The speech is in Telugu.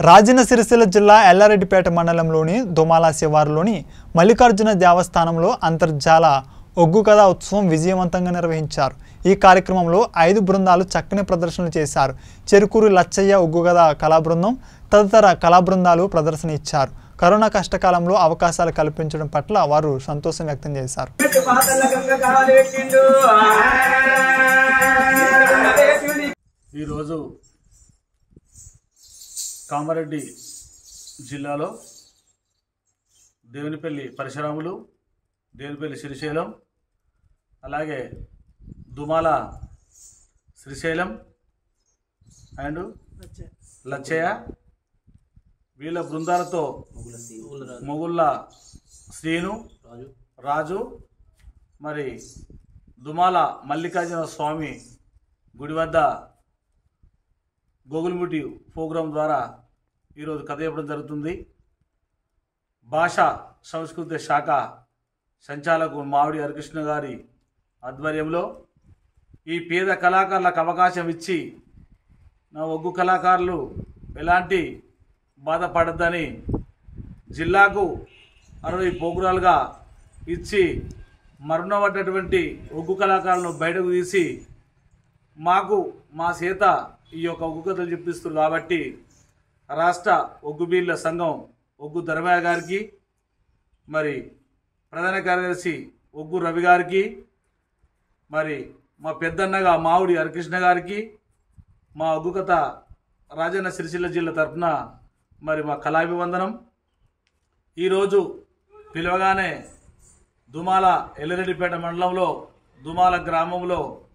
రాజన్న సిరిసిల్ల జిల్లా ఎల్లారెడ్డిపేట మండలంలోని దుమాల శివారులోని మల్లికార్జున దేవస్థానంలో అంతర్జాల ఒగ్గు కథ ఉత్సవం విజయవంతంగా నిర్వహించారు। ఈ కార్యక్రమంలో 5 బృందాలు చక్కని ప్రదర్శనలు చేశారు। చెరుకూరు లచ్చయ్య ఒగ్గు కథ కళా బృందం తదితర కళా బృందాలు ప్రదర్శన ఇచ్చారు। కరోనా కష్టకాలంలో అవకాశాలు కల్పించడం పట్ల వారు సంతోషం వ్యక్తం చేశారు। ఈ రోజు కామారెడ్డి జిల్లాలో దేవునిపల్లి పరశురాములు, దేవునిపల్లి శ్రీశైలం, అలాగే దుమాల శ్రీశైలం అండ్ లచ్చయ్య వీళ్ళ బృందాలతో మొగుళ్ళ శ్రీను రాజు మరి దుమాల మల్లికార్జున స్వామి గుడి వద్ద గోగుల్ముటి ప్రోగ్రాం ద్వారా ఈరోజు కథ చెప్పడం జరుగుతుంది। భాషా సంస్కృతి శాఖ సంచాలకులు మావిడి హరికృష్ణ గారి ఆధ్వర్యంలో ఈ పేద కళాకారులకు అవకాశం ఇచ్చి నా ఒగ్గు కళాకారులు ఎలాంటి బాధపడద్దని జిల్లాకు 60 ప్రోగ్రాలుగా ఇచ్చి మరణపడ్డటువంటి ఒగ్గు కళాకారులను బయటకు తీసి మాకు మా చేత ఈ యొక్క ఒగ్గు కథలు చెప్పిస్తున్నారు కాబట్టి రాష్ట్ర ఒగ్గు బీళ్ళ సంఘం ఒగ్గు ధర్మయ్య గారికి, మరి ప్రధాన కార్యదర్శి ఒగ్గు రవి గారికి, మరి మా పెద్దన్నగా మావుడి హరికృష్ణ గారికి, మా ఒగ్గు కథ రాజన్న సిరిసిల్ల జిల్లా తరఫున మరి మా కళాభివందనం। ఈరోజు పిలవగానే దుమాల ఎల్లారెడ్డిపేట మండలంలో దుమాల గ్రామంలో